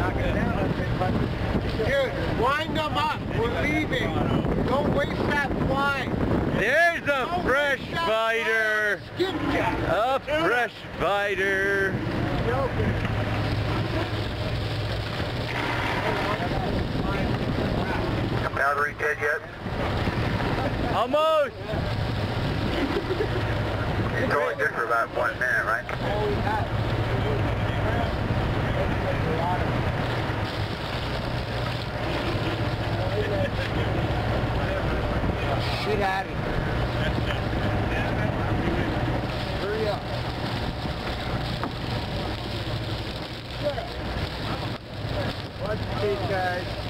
Dude, wind them up. We're leaving. Don't waste that fly. There's a fresh fighter. A fresh fighter. Battery dead yet? Almost. It's only good for about 1 minute, right? Shit out of here. Hurry up. Watch the big guys.